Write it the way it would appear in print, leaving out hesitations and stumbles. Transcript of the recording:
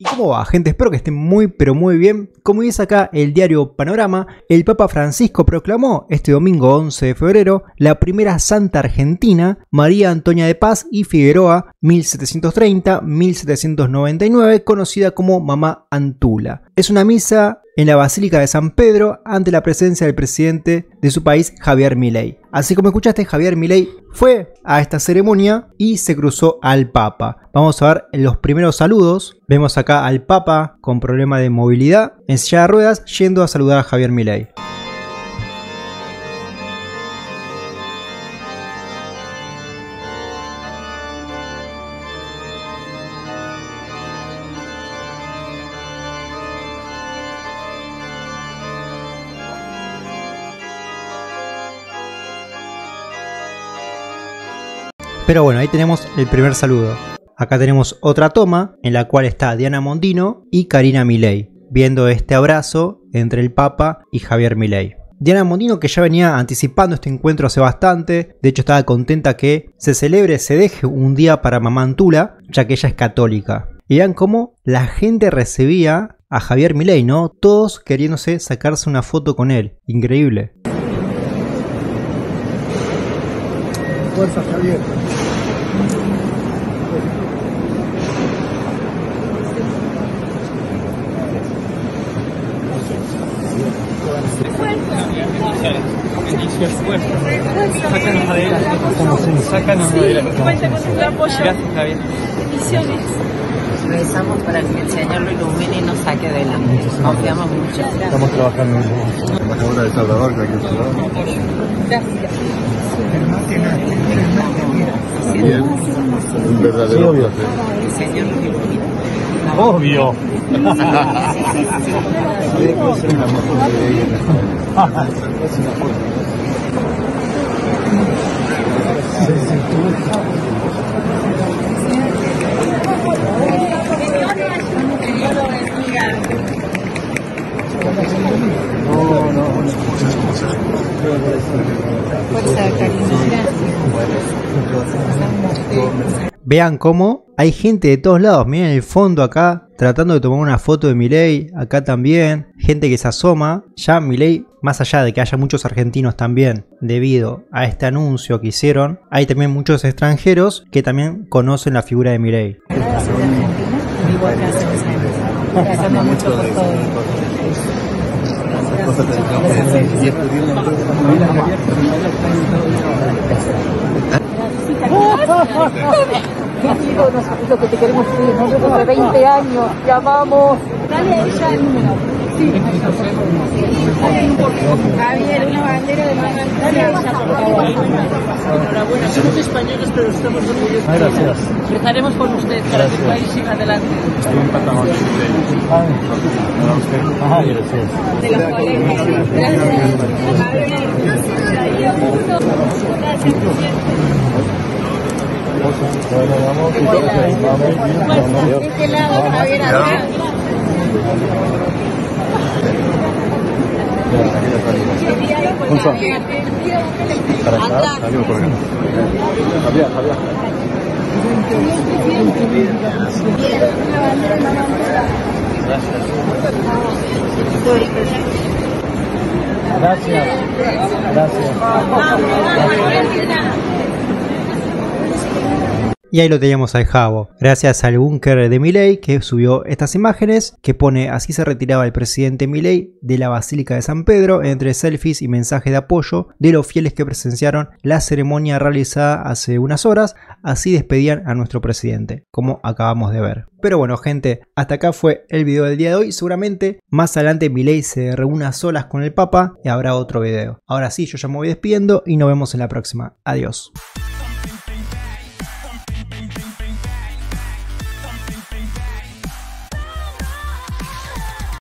¿Y cómo va, gente? Espero que estén muy pero muy bien. Como dice acá el diario Panorama, el Papa Francisco proclamó este domingo 11 de febrero la primera santa argentina, María Antonia de Paz y Figueroa, 1730-1799, conocida como Mamá Antula. Es una misa en la Basílica de San Pedro ante la presencia del presidente de su país, Javier Milei. Así como escuchaste, Javier Milei fue a esta ceremonia y se cruzó al Papa. Vamos a ver los primeros saludos. Vemos acá al Papa con problema de movilidad en silla de ruedas yendo a saludar a Javier Milei. Pero bueno, ahí tenemos el primer saludo. Acá tenemos otra toma en la cual está Diana Mondino y Karina Milei, viendo este abrazo entre el Papa y Javier Milei. Diana Mondino, que ya venía anticipando este encuentro hace bastante, de hecho estaba contenta que se deje un día para Mamá Antula, ya que ella es católica. Y vean cómo la gente recibía a Javier Milei, ¿no? Todos queriéndose sacarse una foto con él. Increíble. Fuerza, Javier. Sácanos adelante. Sácanos adelante. Cuéntanos el apoyo. Gracias, Javier. Bendiciones. Rezamos para que el Señor lo ilumine y nos saque adelante. Confiamos mucho. Estamos trabajando en la embajadora de El Salvador, que aquí en Salvador. Gracias. Bien. Un verdadero placer. El Señor lo ilumine. Obvio. Vean cómo hay gente de todos lados. Miren el fondo acá tratando de tomar una foto de Milei. Acá también gente que se asoma. Ya Milei, más allá de que haya muchos argentinos también debido a este anuncio que hicieron, hay también muchos extranjeros que también conocen la figura de Milei. Vivo acá hace 2 años. Pasando mucho por todo. Es lo que te queremos decir, nosotros hace 20 años, ya vamos. Dale a ella el número. Sí. Javier, una bandera de Mamá Antula. Dale a ella, por favor. Enhorabuena, somos españoles, pero estamos orgullosos. Gracias. Rezaremos por usted para que el país siga adelante. Gracias. De los colegas. Gracias. Javier. Bueno, vamos. De este lado, Javier, acá. Para acá, salimos por acá. Javier. Gracias. Y ahí lo teníamos al Javo, gracias al búnker de Milei que subió estas imágenes que pone así se retiraba el presidente Milei de la Basílica de San Pedro entre selfies y mensajes de apoyo de los fieles que presenciaron la ceremonia realizada hace unas horas, así despedían a nuestro presidente, como acabamos de ver. Pero bueno, gente, hasta acá fue el video del día de hoy. Seguramente más adelante Milei se reúna a solas con el Papa y habrá otro video. Ahora sí, yo ya me voy despidiendo y nos vemos en la próxima. Adiós.